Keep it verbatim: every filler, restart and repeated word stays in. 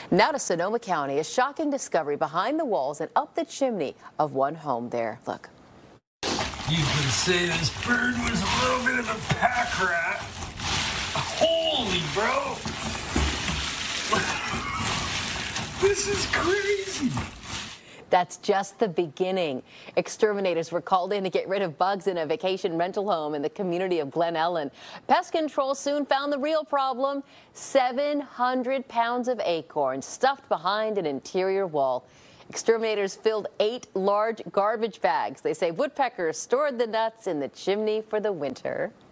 Now to Sonoma County, a shocking discovery behind the walls and up the chimney of one home there. Look. You can say this bird was a little bit of a pack rat. Holy bro! This is crazy. That's just the beginning. Exterminators were called in to get rid of bugs in a vacation rental home in the community of Glen Ellen. Pest control soon found the real problem: seven hundred pounds of acorns stuffed behind an interior wall. Exterminators filled eight large garbage bags. They say woodpeckers stored the nuts in the chimney for the winter.